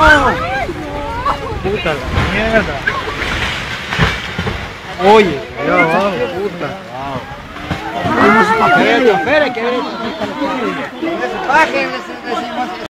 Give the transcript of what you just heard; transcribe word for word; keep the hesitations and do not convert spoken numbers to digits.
Puta la mierda. Oye, allá abajo, puta. Wow. Espere, espere, que... Bájenle, decimos.